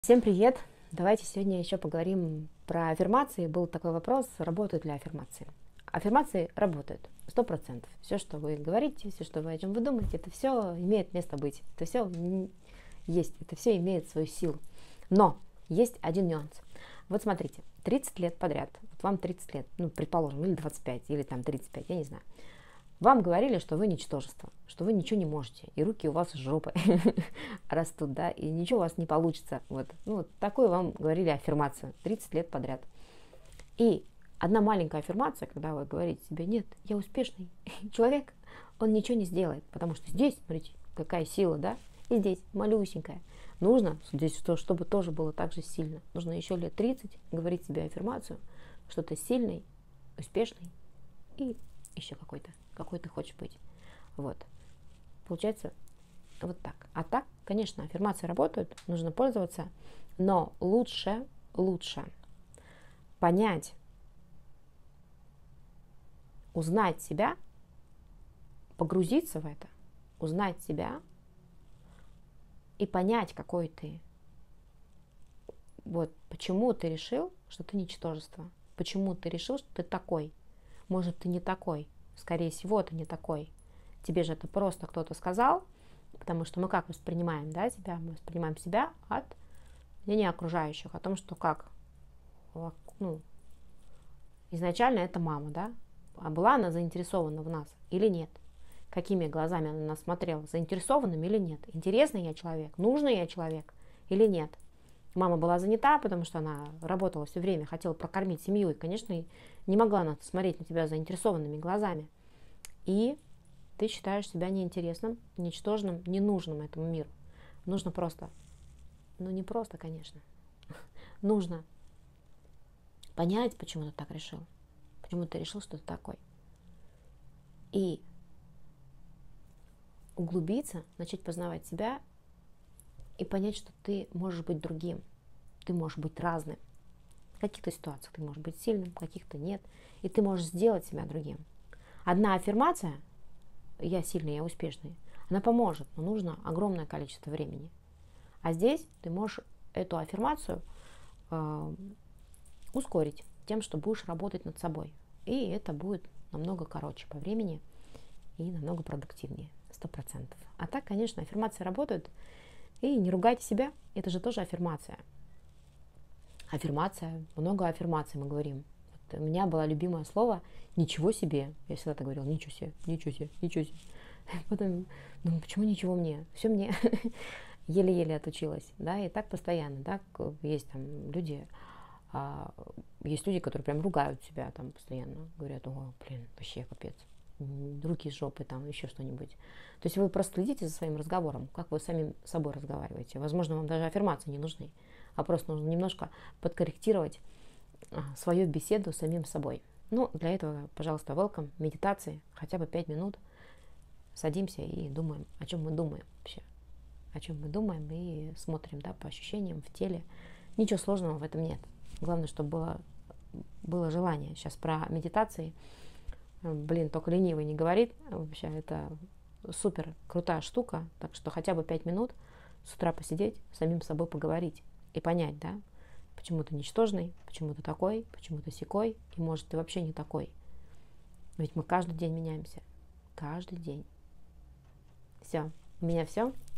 Всем привет! Давайте сегодня еще поговорим про аффирмации. Был такой вопрос, работают ли аффирмации. Аффирмации работают, 100%. Все, что вы говорите, все, что вы о чем вы думаете, это все имеет место быть. Это все есть, это все имеет свою силу. Но есть один нюанс. Вот смотрите, 30 лет подряд, вот вам 30 лет, ну, предположим, или 25, или там 35, я не знаю. Вам говорили, что вы ничтожество, что вы ничего не можете, и руки у вас с жопы растут, да, и ничего у вас не получится. Вот. Ну, вот такую вам говорили аффирмацию 30 лет подряд. И одна маленькая аффирмация, когда вы говорите себе: нет, я успешный человек, он ничего не сделает, потому что здесь, смотрите, какая сила, да, и здесь малюсенькая. Нужно здесь, чтобы тоже было так же сильно. Нужно еще лет 30 говорить себе аффирмацию, что ты сильный, успешный и еще какой ты хочешь быть. Вот. Получается вот так. А так, конечно, аффирмации работают, нужно пользоваться, но лучше понять, узнать себя, погрузиться в это, узнать себя и понять, какой ты. Вот почему ты решил, что ты ничтожество, почему ты решил, что ты такой. Может, ты не такой. Скорее всего, ты не такой. Тебе же это просто кто-то сказал, потому что мы как воспринимаем, да, себя? Мы воспринимаем себя от мнения окружающих, о том, что как, ну, изначально это мама, да? А была она заинтересована в нас или нет? Какими глазами она нас смотрела? Заинтересованным или нет? Интересный я человек? Нужный я человек или нет? Мама была занята, потому что она работала все время, хотела прокормить семью, и, конечно, не могла она смотреть на тебя заинтересованными глазами. И ты считаешь себя неинтересным, ничтожным, ненужным этому миру. Нужно просто, ну не просто, конечно, нужно понять, почему ты так решил, почему ты решил, что ты такой. И углубиться, начать познавать себя и понять, что ты можешь быть другим, ты можешь быть разным. В каких-то ситуациях ты можешь быть сильным, в каких-то нет. И ты можешь сделать себя другим. Одна аффирмация «я сильный, я успешный», она поможет, но нужно огромное количество времени. А здесь ты можешь эту аффирмацию ускорить тем, что будешь работать над собой. И это будет намного короче по времени и намного продуктивнее, 100%. А так, конечно, аффирмации работают. И не ругайте себя, это же тоже аффирмация. Аффирмация, много аффирмаций мы говорим. Вот у меня было любимое слово «ничего себе». Я всегда так говорила: ничего себе, ничего себе, ничего себе. Потом, ну почему ничего мне? Все мне. Еле-еле отучилась. Да, и так постоянно. Да? Есть там люди, которые прям ругают себя там постоянно. Говорят: о, блин, вообще капец. Руки с жопы, там еще что-нибудь. То есть вы просто следите за своим разговором, как вы с самим собой разговариваете. Возможно, вам даже аффирмации не нужны, а просто нужно немножко подкорректировать свою беседу с самим собой. Ну, для этого, пожалуйста, welcome, медитации, хотя бы 5 минут. Садимся и думаем, о чем мы думаем вообще. О чем мы думаем и смотрим, да, по ощущениям в теле. Ничего сложного в этом нет. Главное, чтобы было желание. Сейчас про медитации. Блин, только ленивый не говорит. Вообще, это супер крутая штука. Так что хотя бы 5 минут с утра посидеть, с самим собой поговорить и понять, да, почему ты ничтожный, почему ты такой, почему ты сякой, и может ты вообще не такой. Ведь мы каждый день меняемся. Каждый день. Все. У меня все.